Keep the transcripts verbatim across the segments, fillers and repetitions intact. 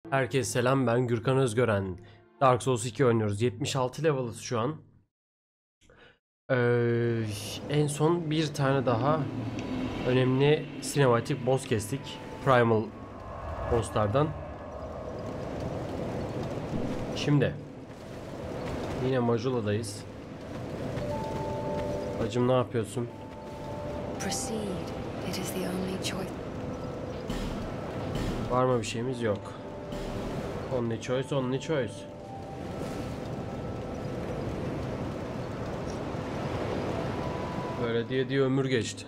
Herkese selam, ben Gürkan Özgören. Dark Souls iki oynuyoruz. yetmiş altı level'ız şu an. Ee, en son bir tane daha önemli sinematik boss kestik. Primal bosslardan. Şimdi yine Majula'dayız. Bacım ne yapıyorsun? Proceed. It is the only choice. Var mı bir şeyimiz? Yok. Only choice, only choice. Böyle diye diye ömür geçti.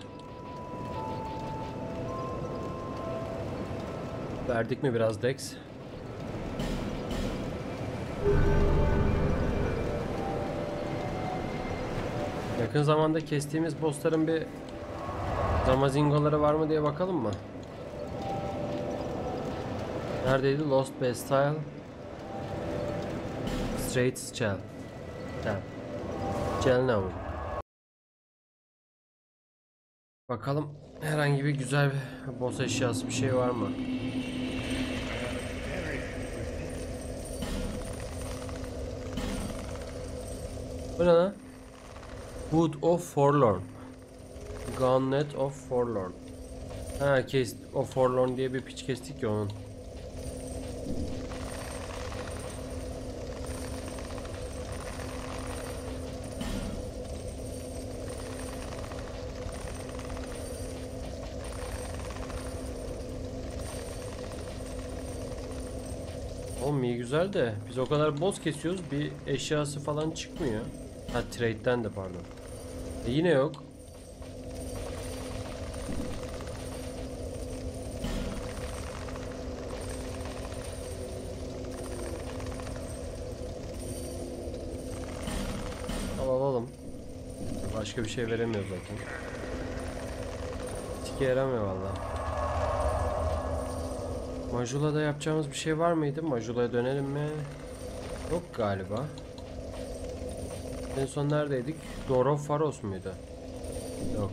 Verdik mi biraz Dex? Yakın zamanda kestiğimiz bossların bir zamazingoları var mı diye bakalım mı? Neredeydi? Lost Bastille, Straits Chell. Chell. Chell Bakalım herhangi bir güzel bir boss eşyası bir şey var mı? Bu ne lan? Wood of Forlorn. Gauntlet of Forlorn. Ha, kes of Forlorn diye bir piç kestik ya onun. Oğlum iyi güzel de biz o kadar boss kesiyoruz, bir eşyası falan çıkmıyor. Ha, trade'den de pardon. E yine yok. Al alalım. Başka bir şey veremiyor zaten. Tike yaramıyor vallahi. Majula'da yapacağımız bir şey var mıydı? Majula'ya dönelim mi? Yok galiba. En son neredeydik? Door of Pharos muydu? Yok.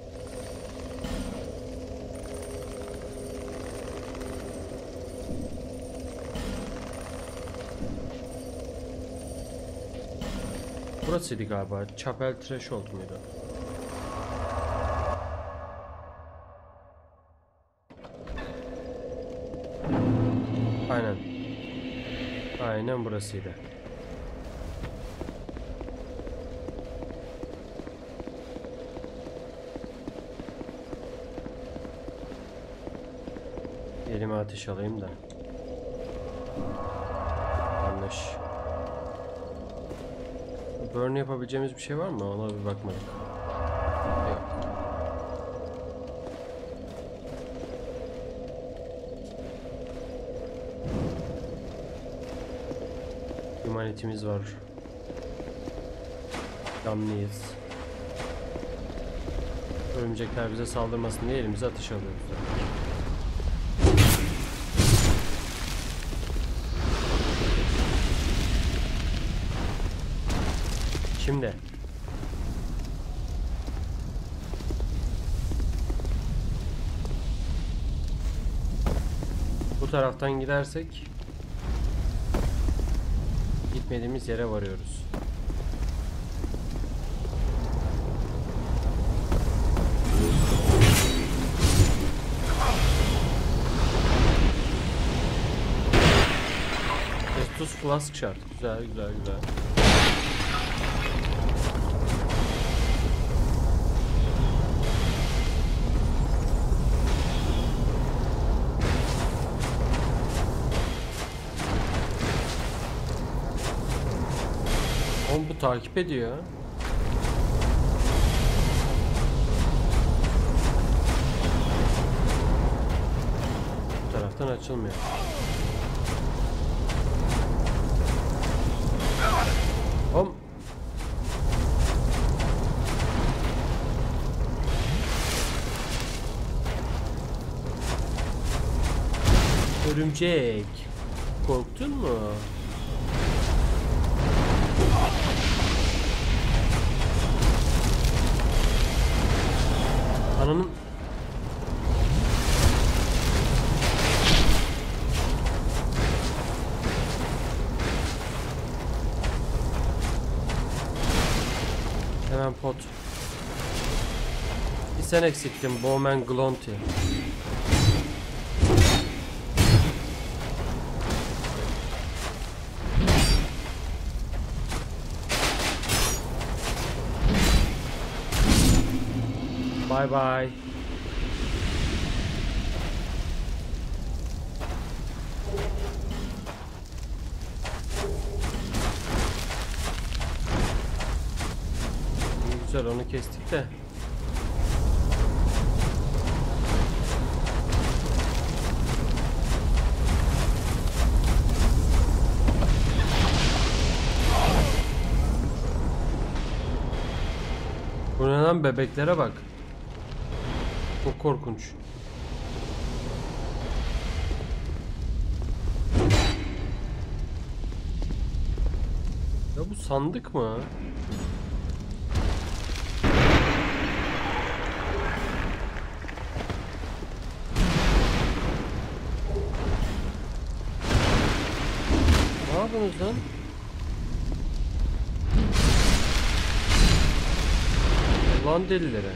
Burasıydı galiba. Chapel Threshold muydu? Aynen. Aynen burasıydı. Elime ateş alayım da. Yanlış. Burn yapabileceğimiz bir şey var mı? Ona bir bakmadık. Yok. Humanity'miz var. Damlıyız. Örümcekler bize saldırmasın diye elimize ateş alıyoruz. Şimdi bu taraftan gidersek gitmediğimiz yere varıyoruz. Estus Flask şart. Güzel güzel güzel. Oğlum bu takip ediyor. Bu taraftan açılmıyor. Oğlum. Örümcek. Korktun mu? Ananın Bowman pot. Bir sen eksiktin Bowman Glonti. Bye bye. Güzel, onu kestik de. Bu ne lan, bebeklere bak. Çok korkunç. Ya bu sandık mı? Ne yapıyorsunuz lan? Lan delileri.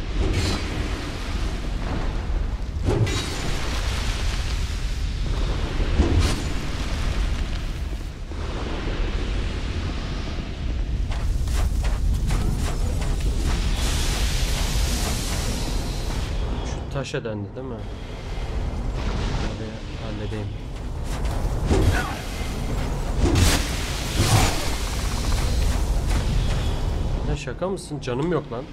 Şu taş edendi değil mi? Hadi halledeyim. Ya şaka mısın? Canım yok lan.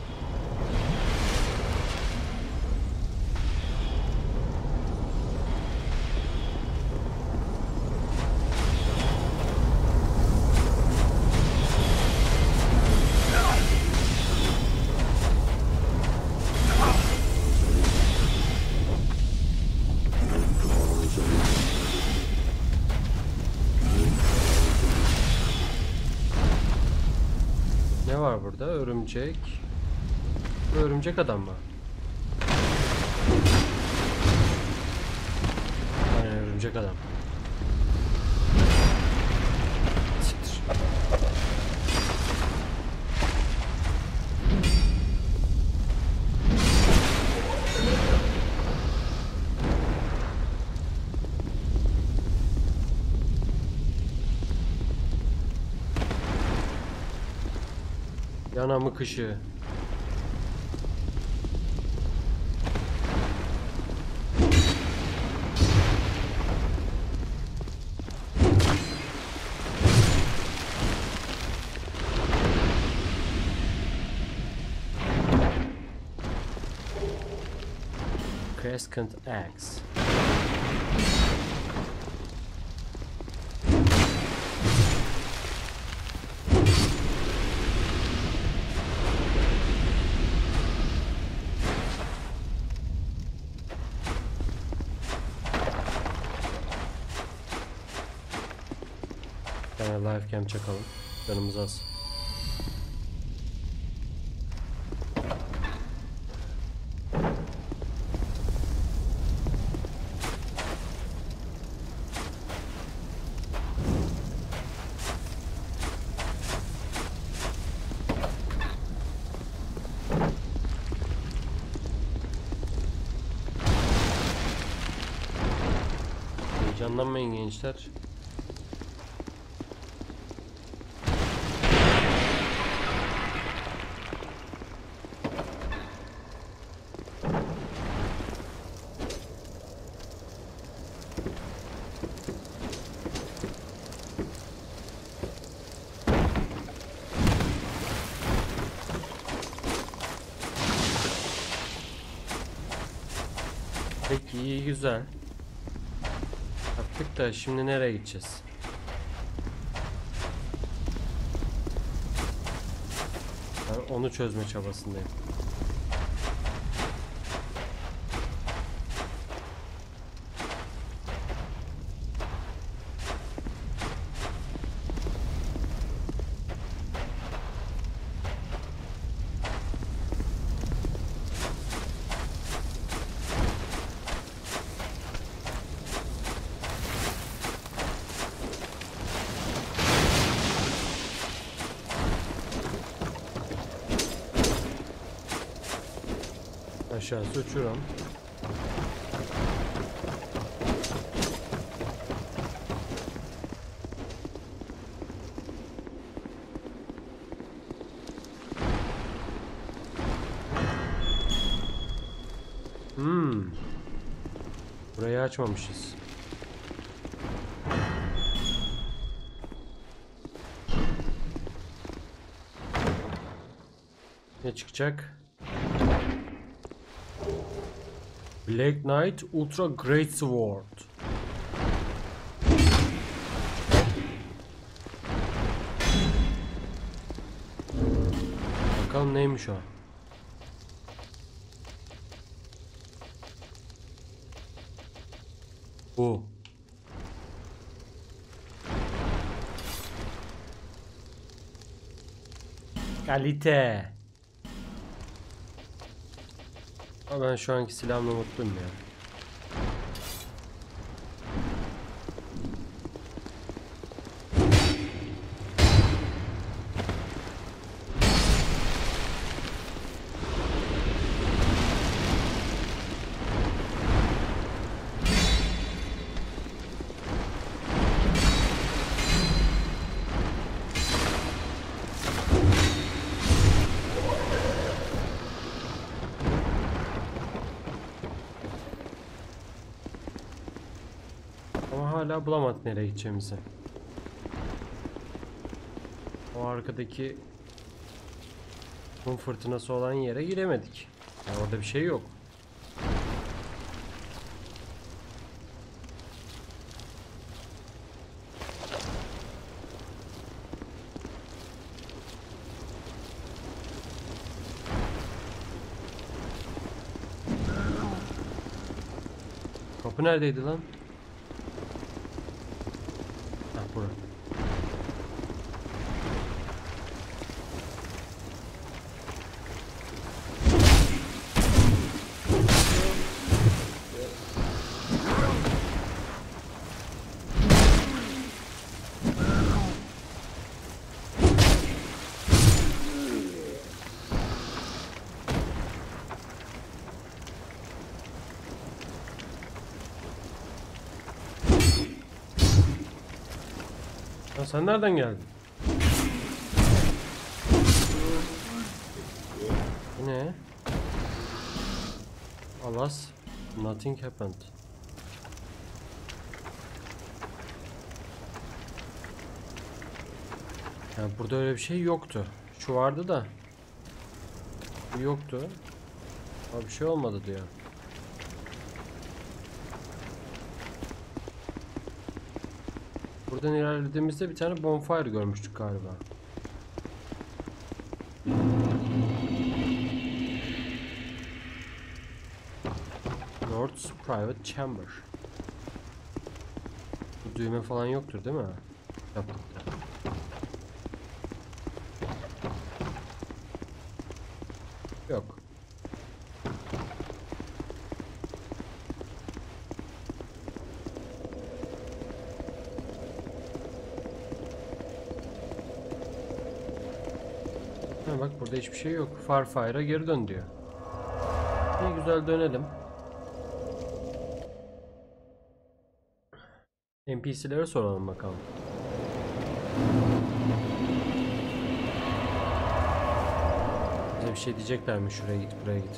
Ne var burada? Örümcek. Bu örümcek adam mı? Aynen, örümcek adam. Siktir. Yanamık ışığı. Crescent Axe. Bir tane life cam çakalım. Canımız az. Heyecanlanmayın gençler. Peki, iyi, güzel. Yaptık da şimdi nereye gideceğiz? Ben onu çözme çabasındayım. Aşağısı uçurum. Hmm. Burayı açmamışız. Ne çıkacak? Black Knight Ultra Great Sword. Bakalım neymiş o? Bu. Kalite. Ama ben şu anki silahımla mutluyum ya. Ama hala bulamadık nereye gideceğimizi. O arkadaki kum fırtınası olan yere giremedik. Yani orada bir şey yok. Kapı neredeydi lan? Ha, burada. Ya sen nereden geldin? Bu ne? Alas, nothing happened. Yani burada öyle bir şey yoktu. Şu vardı da. Bu yoktu. Ama bir şey olmadı diyor. Buradan ilerlediğimizde bir tane bonfire görmüştük galiba. North's Private Chamber. Bu düğme falan yoktur değil mi? Yaptık. Yok. Ha bak burada hiçbir şey yok. Farfire'a geri dön diyor. İyi güzel dönelim. N P C'lere soralım bakalım. Bize bir şey diyecekler mi? Şuraya git, buraya git.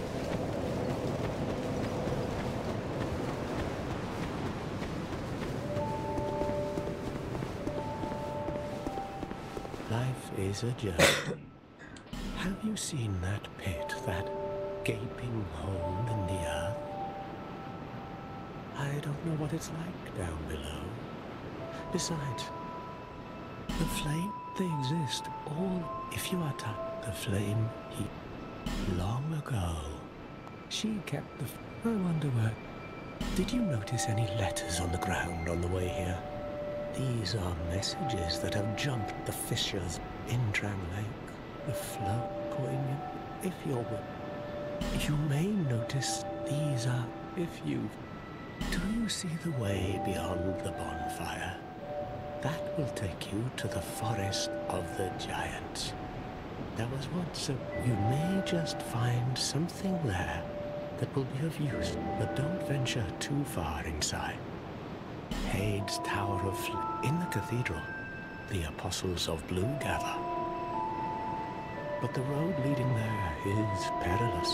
Life is a journey. Have you seen that pit, that gaping hole in the earth? I don't know what it's like down below. Besides, the flame, they exist all if you are touched. The flame heat long ago. She kept the... I wonder where... Did you notice any letters on the ground on the way here? These are messages that have jumped the fissures in Drang Lake. The flow poignant. If you're... You may notice these are... If you... Do you see the way beyond the bonfire? That will take you to the forest of the giants. there was once a... You may just find something there that will be of use, but don't venture too far inside. Hades Tower of Fl- in the cathedral, the Apostles of Blue gather. But the road leading there is perilous.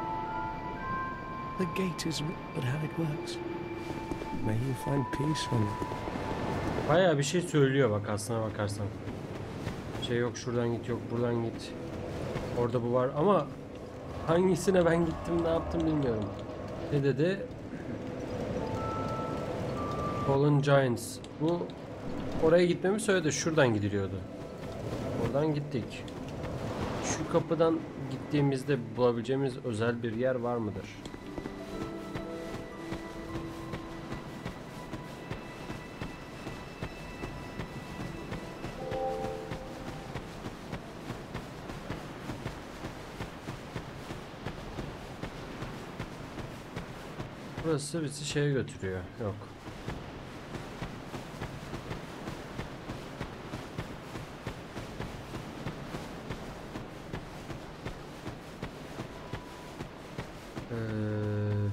The gate is but how it works. May you find peace when... Bayağı bir şey söylüyor bak aslına bakarsan. Şey yok şuradan git, yok buradan git. Orada bu var ama hangisine ben gittim, ne yaptım bilmiyorum. Ne dedi? Fallen Giants. Bu oraya gitmemi söyledi. Şuradan gidiliyordu. Oradan gittik. Şu kapıdan gittiğimizde bulabileceğimiz özel bir yer var mıdır? Burası bizi şeye götürüyor. Yok. Ee...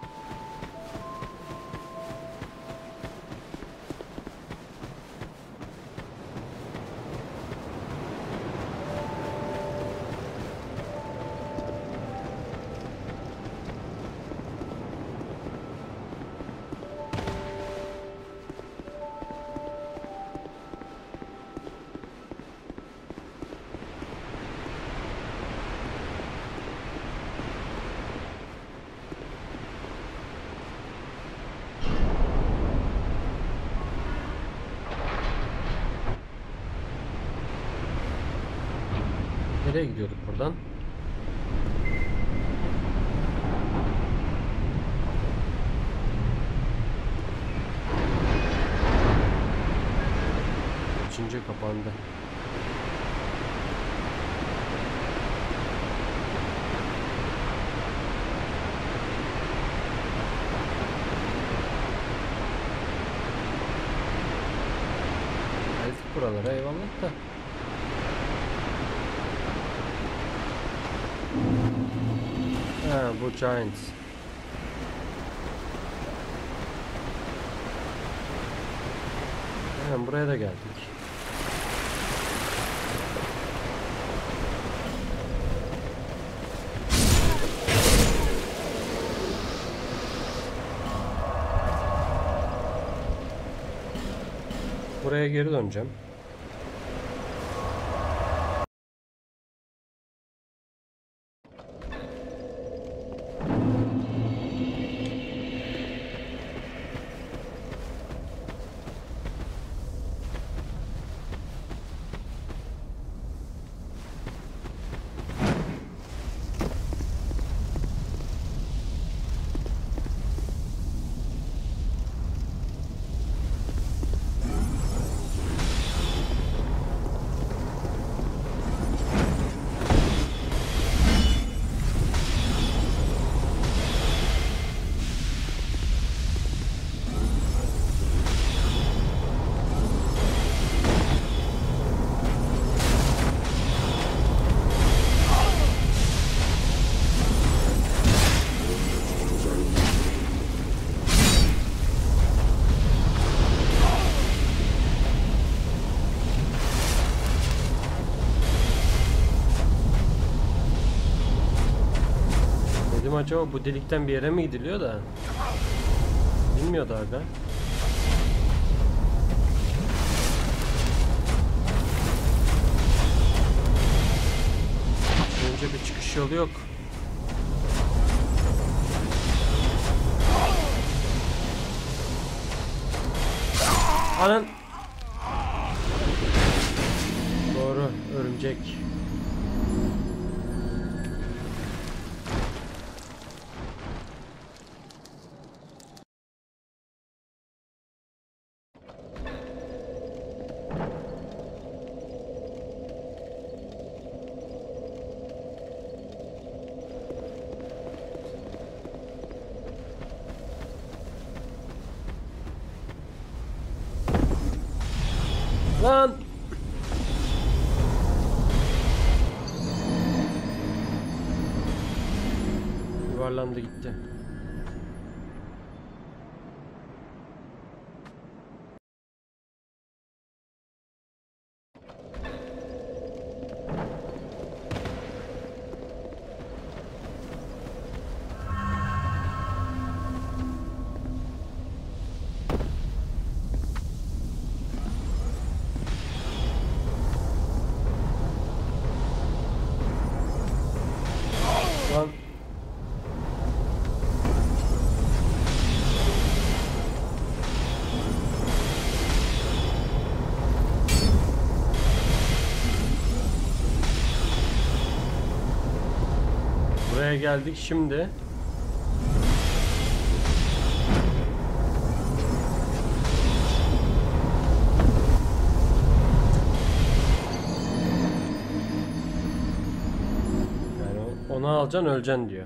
Nereye gidiyorduk buradan? Üçüncü kapandı. Geldik buralara, eyvallah da. Ha, bu Giants. Hemen buraya da geldik. Buraya geri döneceğim. Acaba bu delikten bir yere mi gidiliyor da? Bilmiyordu aga. Önce bir çıkış yolu yok. Anan. Doğru, örümcek. Lan! yuvarlandı gitti. Lan. Buraya geldik şimdi. Onu alacaksın, öleceksin diyor.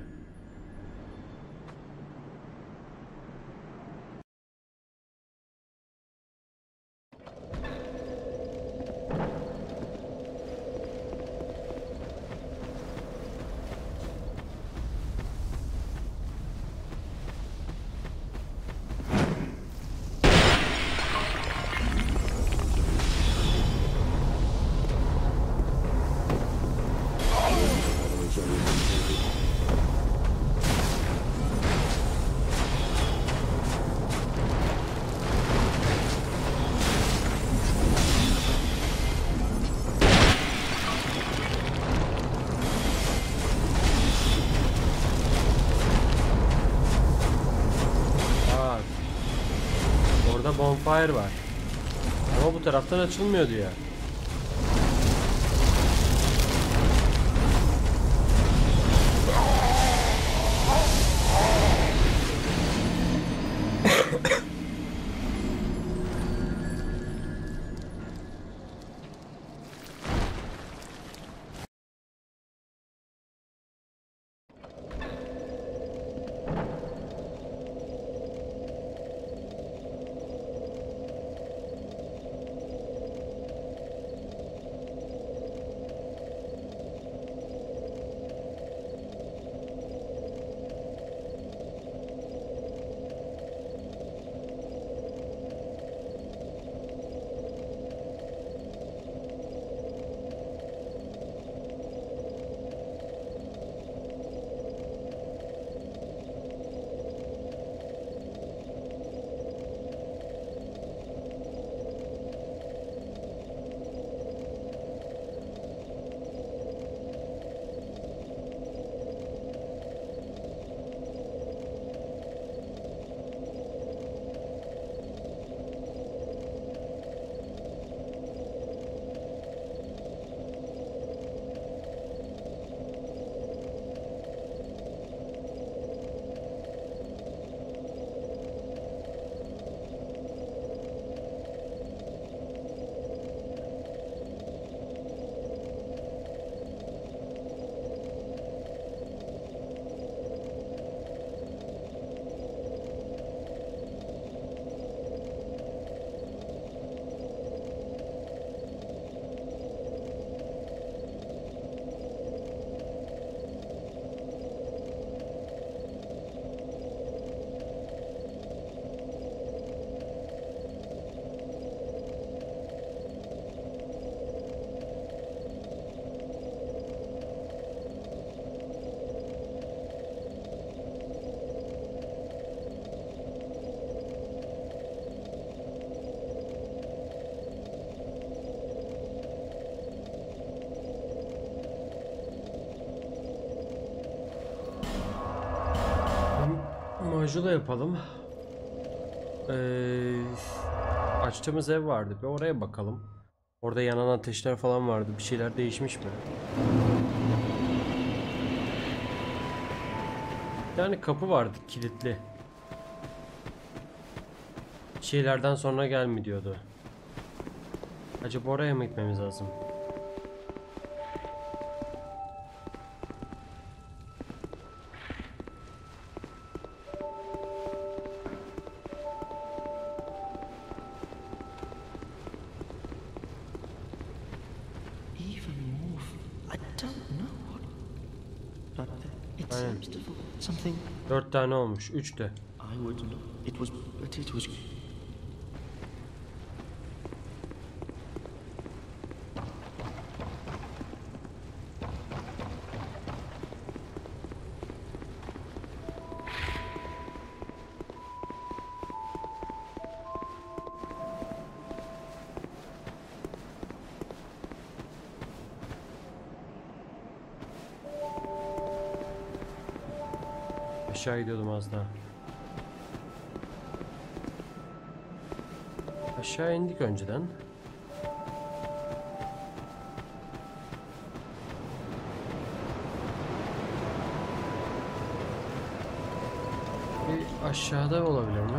Orada bonfire var. Ama bu taraftan açılmıyor diyor. Majula yapalım. Ee, açtığımız ev vardı. Bir oraya bakalım. Orada yanan ateşler falan vardı. Bir şeyler değişmiş mi? Yani kapı vardı kilitli. Şeylerden sonra gelme diyordu. Acaba oraya mı gitmemiz lazım? Aynen. seems to something Dört tane olmuş. Üç de. I would look. It was, but it was. Aşağı gidiyordum az daha. Aşağı indik önceden. Bir aşağıda olabilir mi?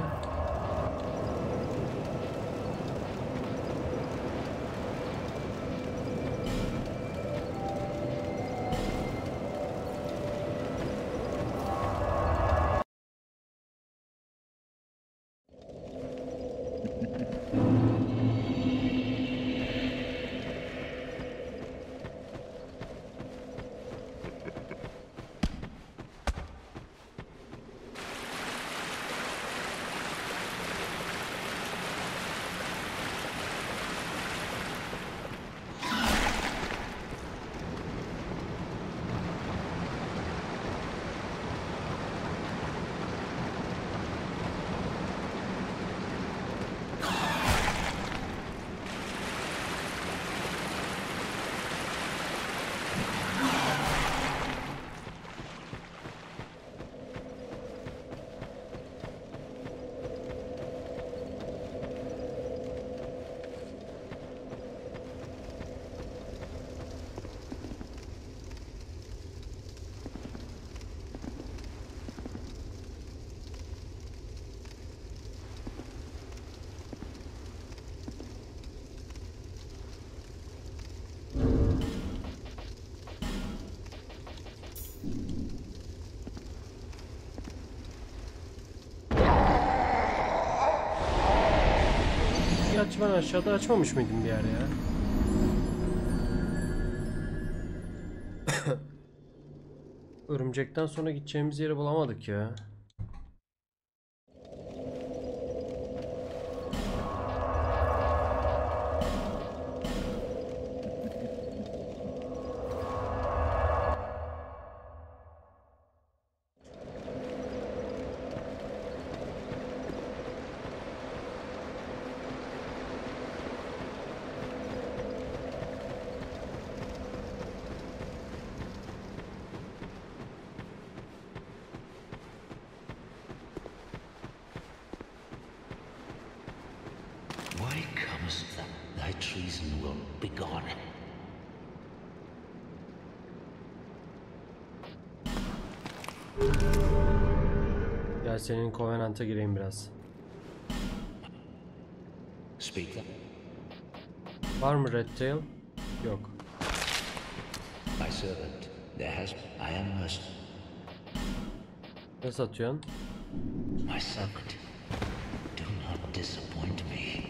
Gerçi ben aşağıda açmamış mıydım bir yer ya? Örümcekten sonra gideceğimiz yeri bulamadık ya. Why comest thou? Thy treason will be gone. Gel senin Covenant'a gireyim biraz. Speak them. Var mı Red Tail? Yok. My servant, there has. I am mercy. Ne satıyorsun? My servant, do not disappoint me.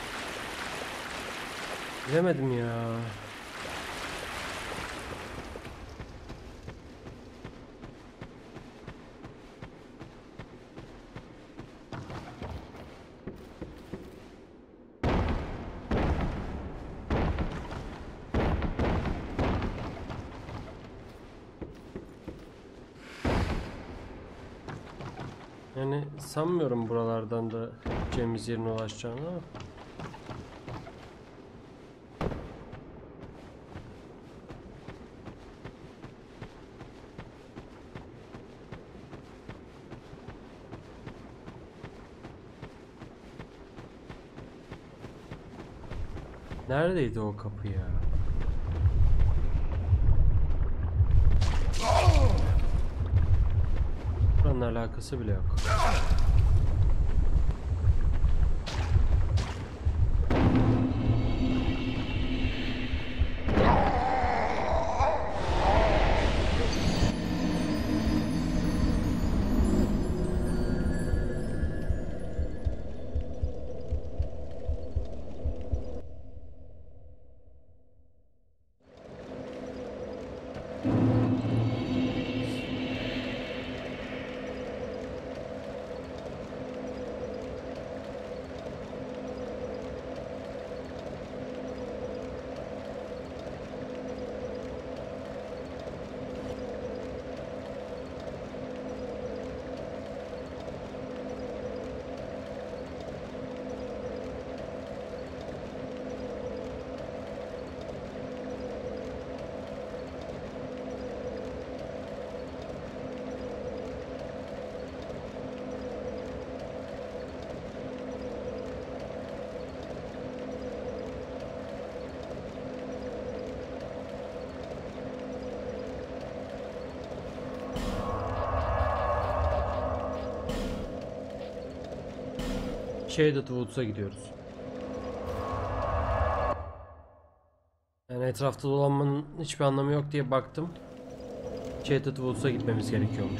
Bilemedim ya. Yani sanmıyorum buralardan da gideceğimiz yerine ulaşacağını ama. Neredeydi o kapı ya? Buranın alakası bile yok. Shaded Woods'a gidiyoruz. Yani etrafta dolanmanın hiçbir anlamı yok diye baktım. Shaded Woods'a gitmemiz gerekiyormuş.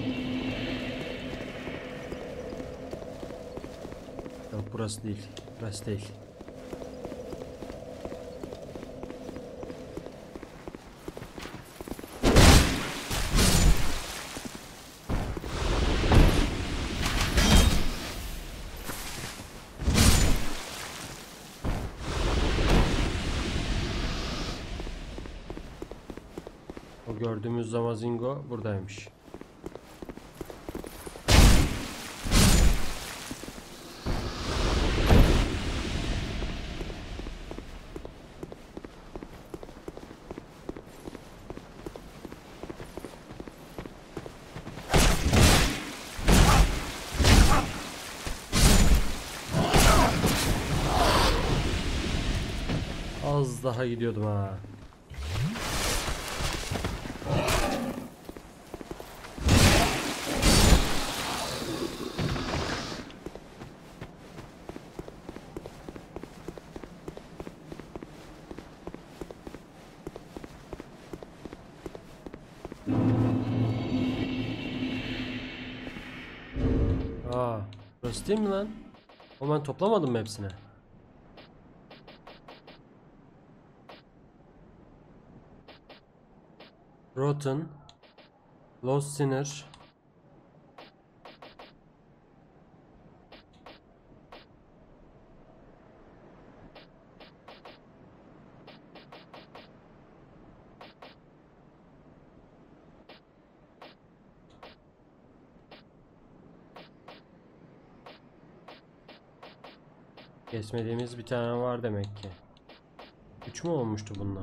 Yok, burası değil. Burası değil. O gördüğümüz Zamazingo buradaymış. Az daha gidiyordum ha. Aa, burası değil mi lan? Ama ben toplamadım mı hepsini? Rotten, Lost Sinner, kesmediğimiz bir tane var demek ki. Üç mü olmuştu bunlar?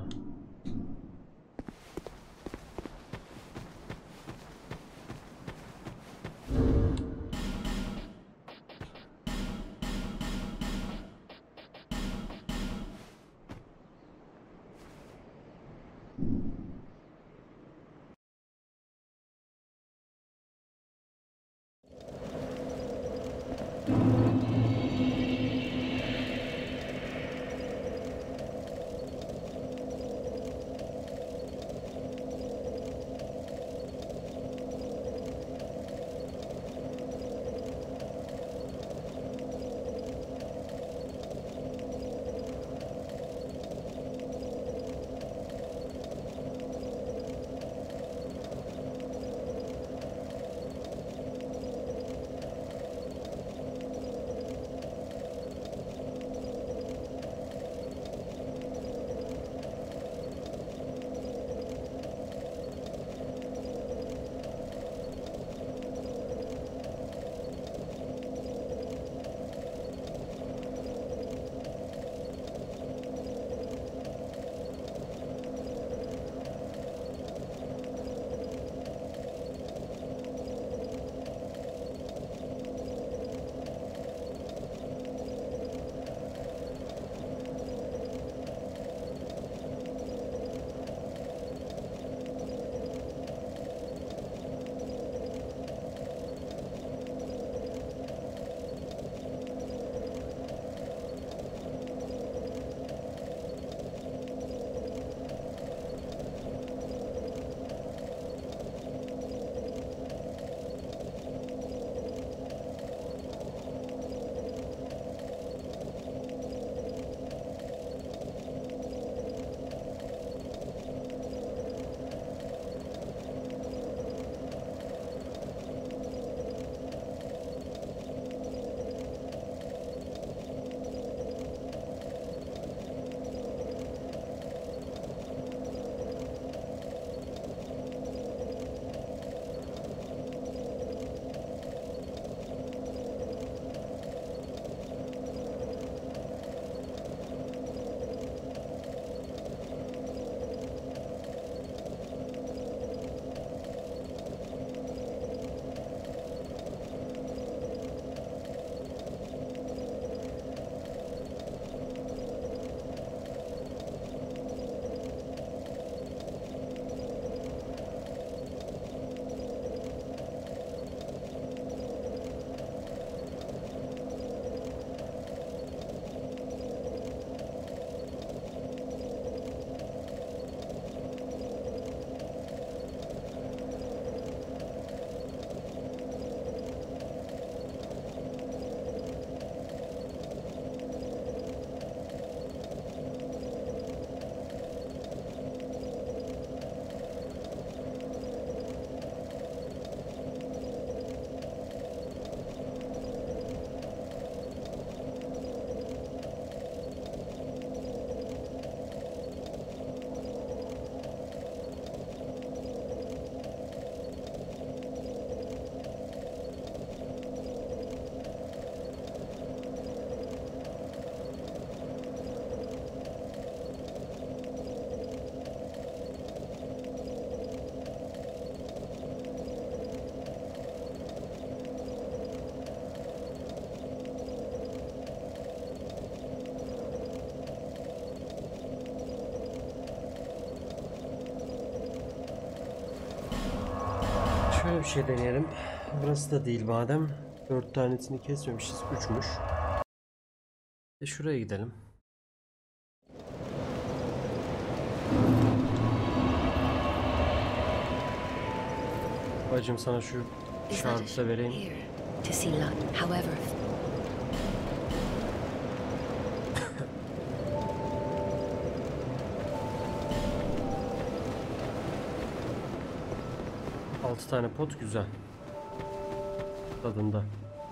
Şöyle bir şey deneyelim. Burası da değil madem. Dört tanesini kesmemişiz. Üçmüş. E şuraya gidelim. Bacım sana şu Is that a şartı da ship vereyim. here to see light? However, Altı tane pot güzel. Tadında.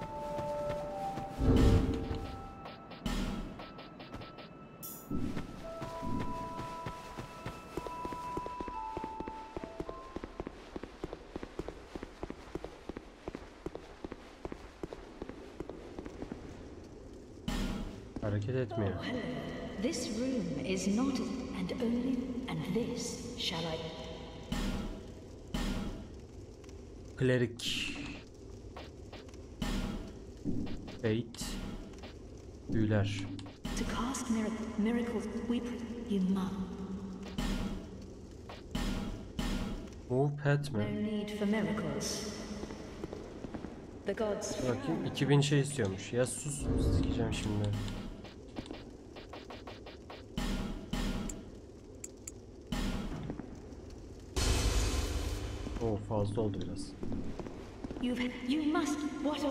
Hareket etmiyor. This room is not, and only, and this shall I. Klerik. Fate. Büyüler. To cast mir- miracles, we pr- you must. Move pet No mi? need for miracles. The gods. Bakayım iki bin şey istiyormuş. Ya sus, sikeceğim şimdi. Oo fazla oldu biraz. You, you must. What a.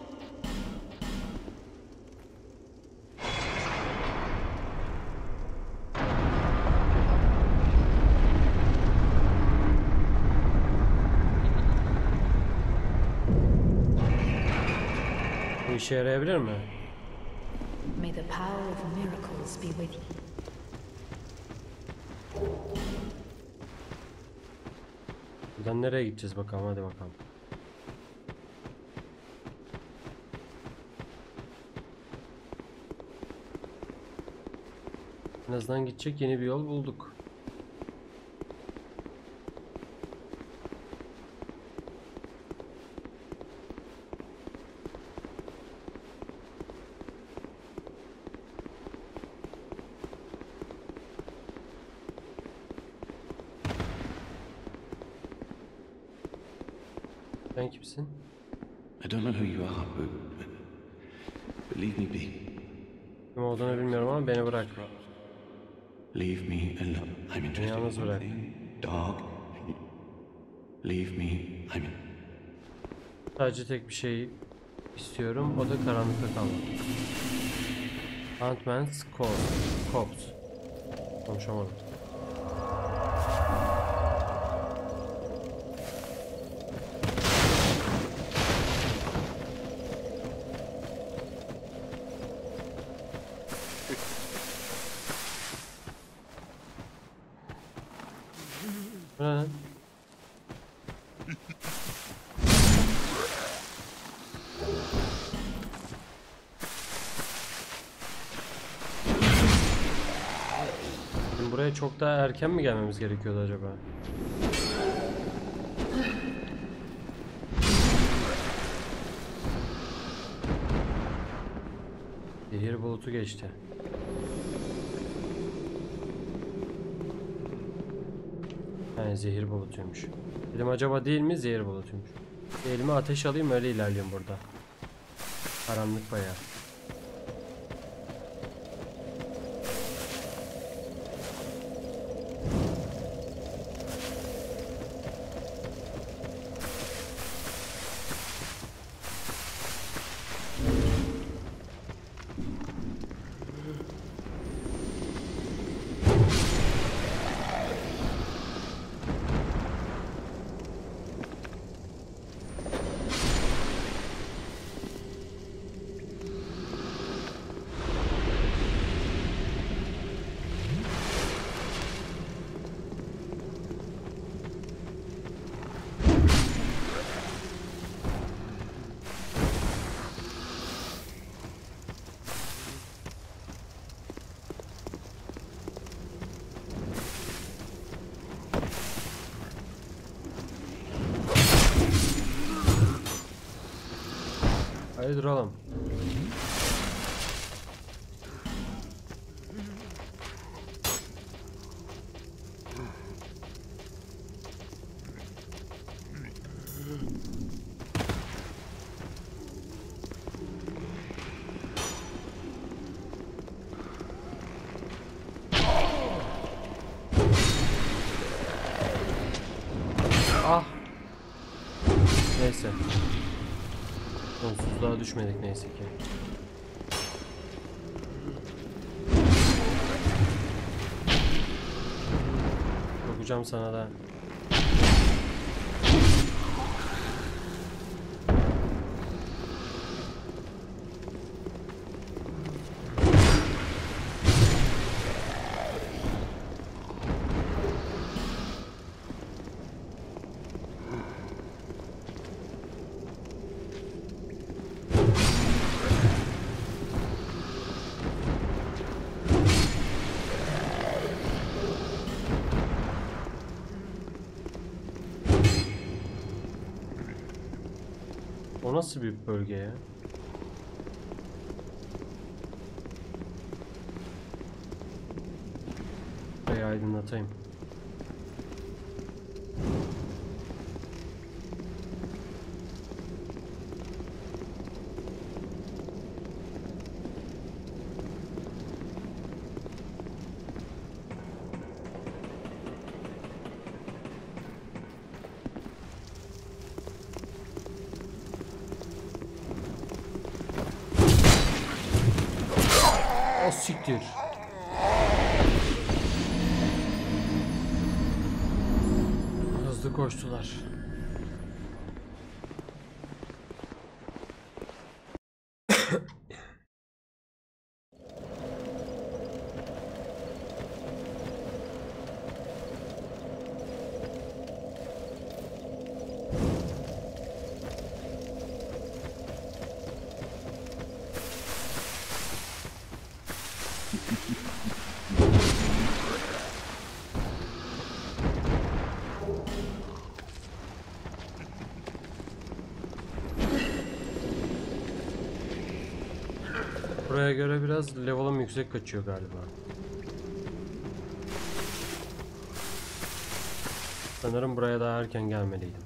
Bu işe yarayabilir mi? May the power of miracles be with you. Buradan nereye gideceğiz bakalım, hadi bakalım. En azından gidecek yeni bir yol bulduk. Sen kimsin? I don't know who you are, but, but, but leave me be. Kim olduğunu bilmiyorum ama beni bırak. Leave me alone. I'm interested in Yalnız bırak. something dark. Leave me. I'm in. Sadece tek bir şey istiyorum, o da karanlıkta kalmak. Huntman's Corpse. Corpse. Konuşamadım. Bu ne lan? Bizim buraya çok daha erken mi gelmemiz gerekiyordu acaba? Zehir bulutu geçti. Yani zehir bulutuymuş. Dedim acaba değil mi? Zehir bulutuymuş. Elime ateş alayım, öyle ilerliyorum burada. Karanlık bayağı. Hadi duralım. Neyse. Sonsuzluğa düşmedik neyse ki. Sokacağım sana da. O nasıl bir bölge ya? Burayı aydınlatayım. O siktir. Hızlı koştular. Buraya göre biraz level'ım yüksek kaçıyor galiba. Sanırım buraya daha erken gelmeliydim.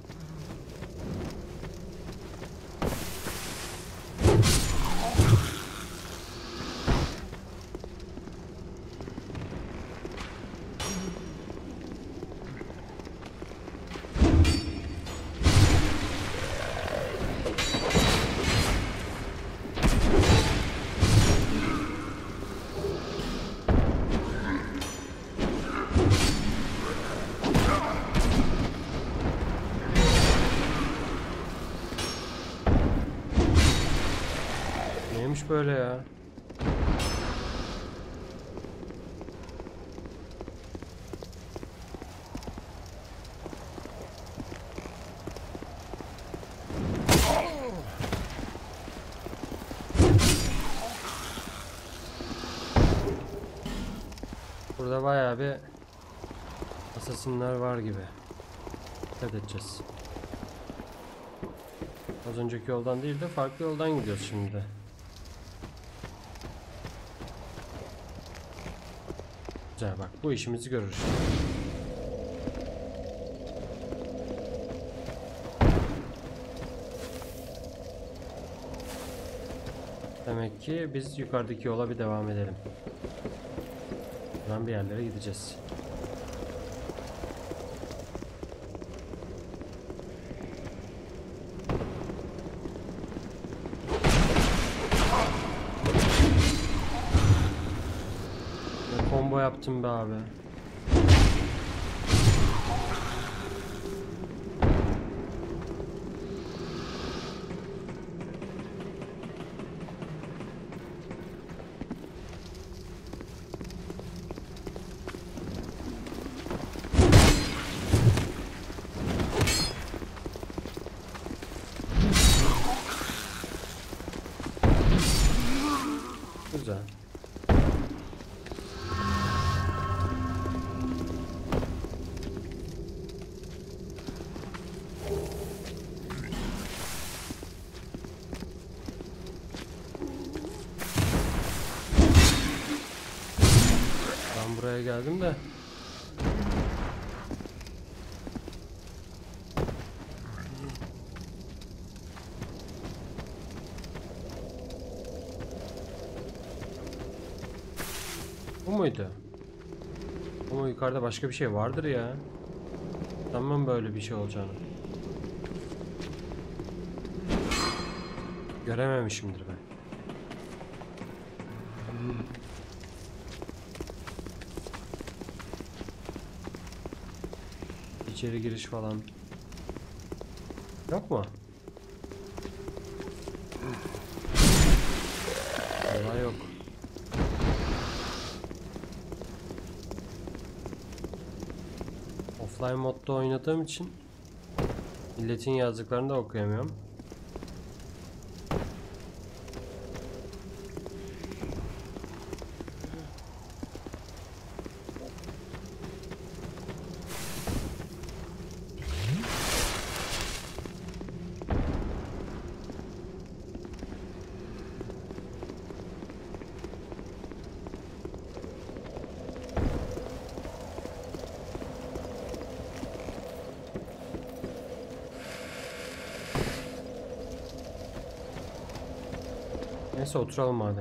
Neymiş böyle ya? Burada bayağı bir asasinler var gibi. Dikkat edeceğiz. Az önceki yoldan değil de farklı yoldan gidiyoruz şimdi. Güzel, bak bu işimizi görür. Demek ki biz yukarıdaki yola bir devam edelim. Buradan bir yerlere gideceğiz. Ne combo yaptım be abi. Güzel. Ben buraya geldim de. Bu muydu? Ama yukarıda başka bir şey vardır ya. Sanmam böyle bir şey olacağını. Görememişimdir ben. İçeri giriş falan. Yok mu? Vallahi yok. Offline modda oynadığım için milletin yazdıklarını da okuyamıyorum. Neyse oturalım madem.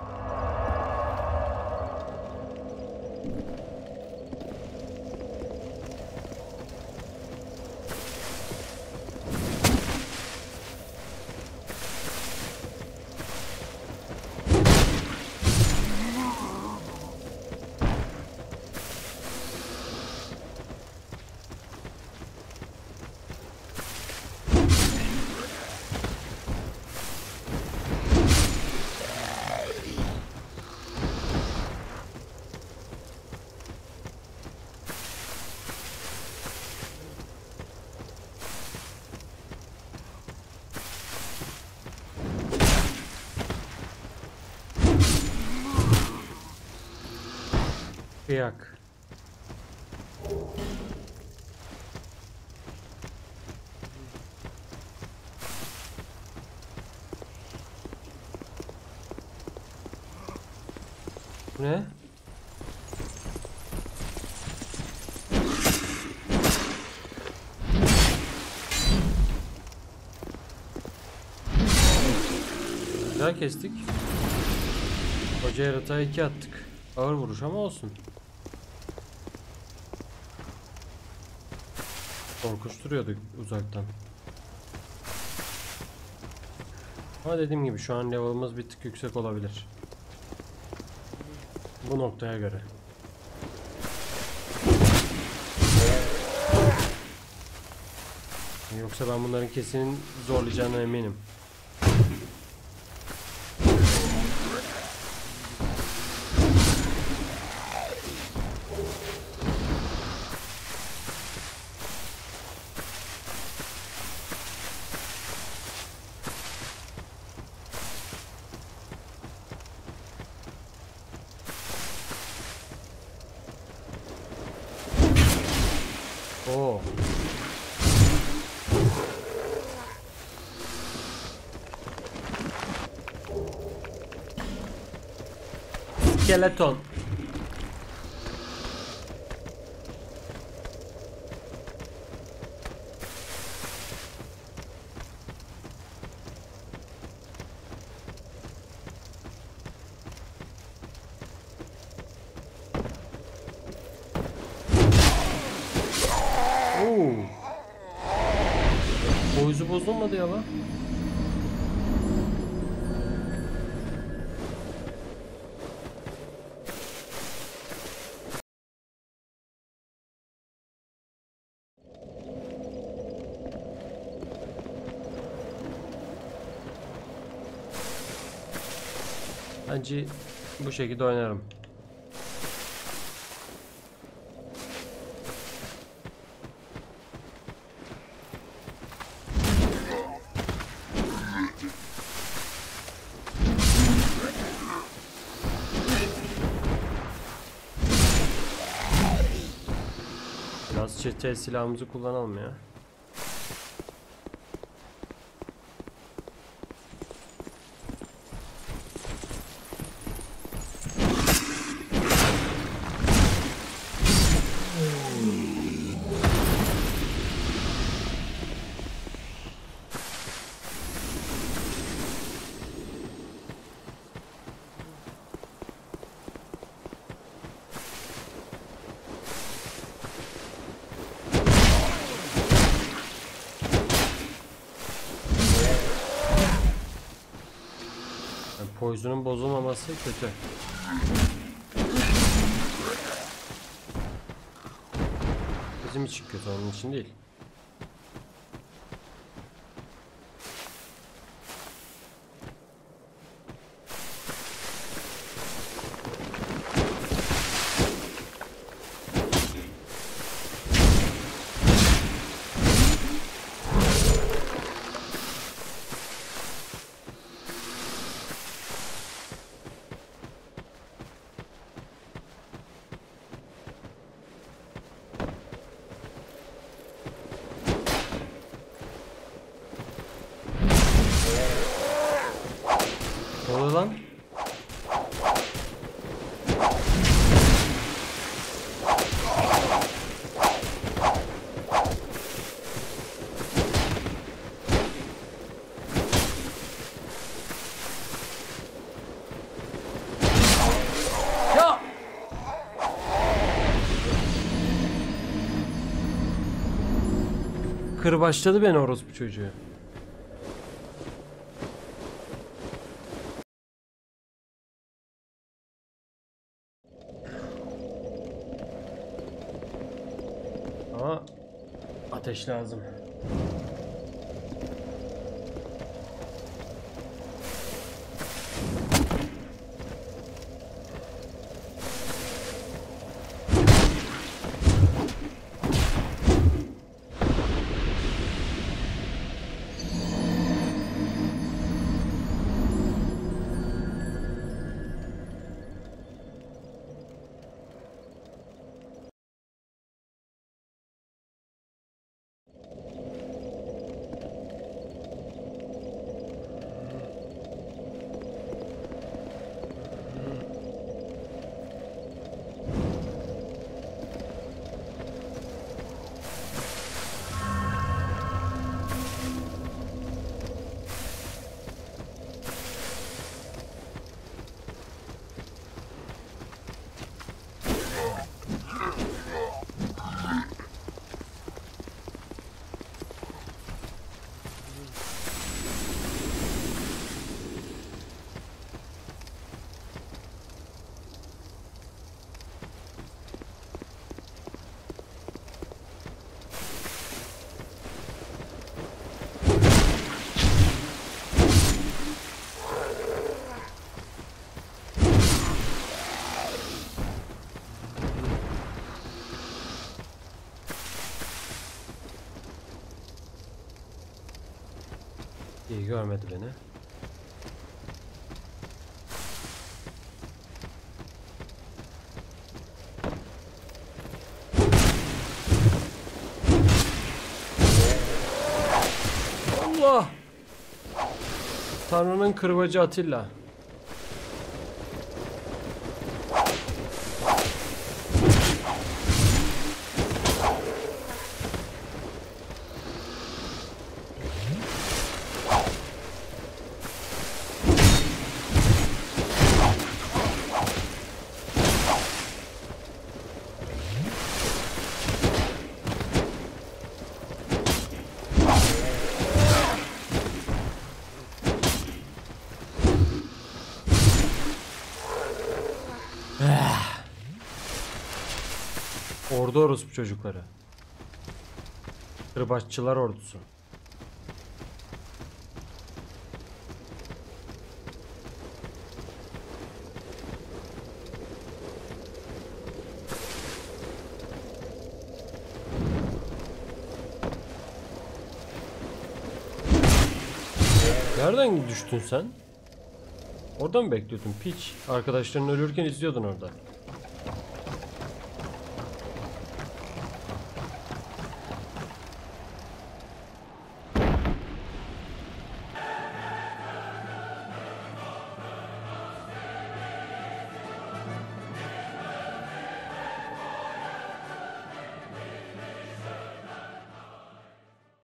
Kıyak. Bu ne? Güzel kestik. Koca yaratığa iki attık. Ağır vuruş ama olsun. Korkunç duruyordu uzaktan. Ama dediğim gibi şu an level'ımız bir tık yüksek olabilir. Bu noktaya göre. Yoksa ben bunların kesin zorlayacağına eminim. Oo. Skeleton. Oo. Boyuzu bozulmadı ya lan. Bence bu şekilde oynarım. Biraz çete silahımızı kullanalım ya. Poison'un bozulmaması kötü. Bizim için kötü, onun için değil. Ne oluyor lan? Ya! Kırbaçladı beni orospu çocuğu. Ama ateş lazım. İyi, görmedi beni. Allah! Tanrı'nın kırbacı Atilla. Ordu orospu çocukları. Kırbaççılar ordusu. Nereden düştün sen? Orada mı bekliyordun piç? Arkadaşların ölürken izliyordun orada.